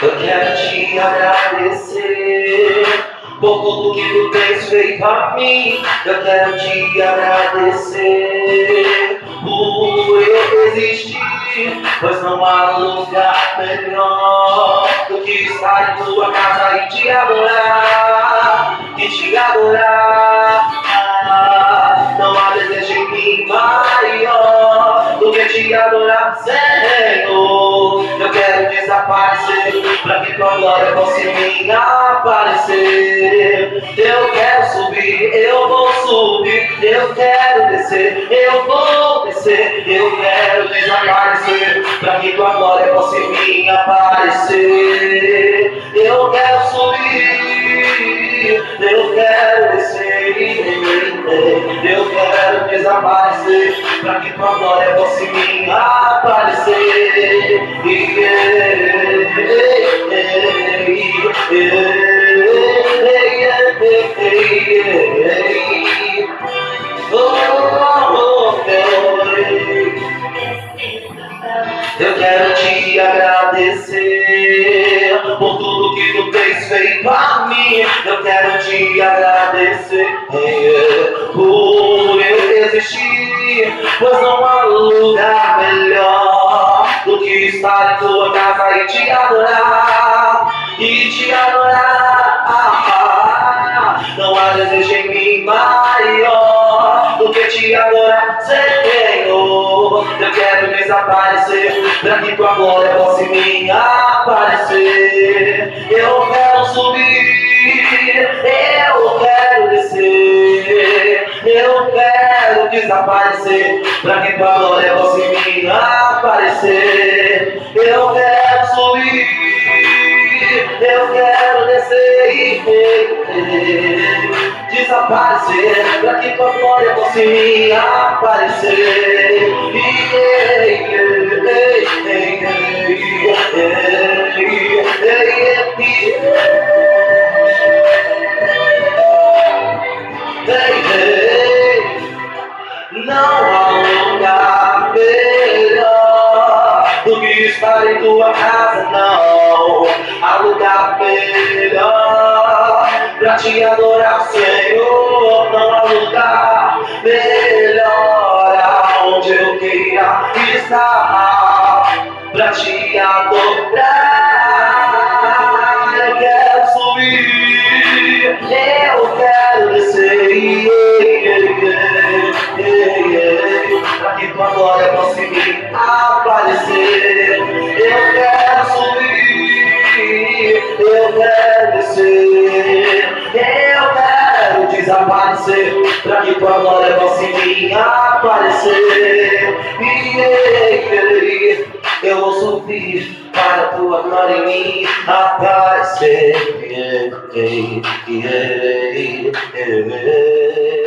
Eu quero te agradecer por tudo que tu tens feito a mim. Eu quero te agradecer por eu existir, pois não há lugar melhor do que estar em tua casa e te adorar, e te adorar. Não há desejo em mim maior do que te adorar, Senhor. Eu quero desaparecer para que tua glória possa em mim aparecer. Eu quero subir, eu vou subir. Eu quero descer, eu vou descer. Eu quero desaparecer para que tua glória possa em mim aparecer. Eu quero subir, eu quero descer. Eu quero desaparecer para que tua glória possa em mim aparecer. Eu quero te agradecer por tudo que tu tens feito a mim. Eu quero te agradecer por eu existir, pois não há lugar melhor do que estar em tua casa e te adorar, e te adorar. Não há desejo em mim maior do que te adorar, Senhor. Eu quero desaparecer para que tua glória possa em mim aparecer. Eu quero subir, eu quero descer. Eu quero desaparecer para que tua glória possa em mim aparecer. Eu quero subir, eu quero descer, desaparecer para que tua glória possa em mim aparecer. Não há lugar melhor do que estar em tua casa, não há lugar melhor pra te adorar, Senhor. Não há lugar melhor aonde eu queira estar pra te adorar. Eu quero subir, eu quero descer, pra que tua glória possa em mim aparecer. Eu quero subir, eu quero descer. Eu quero desaparecer pra que tua glória possa em mim aparecer. Eu vou subir para a tua glória em mim aparecer.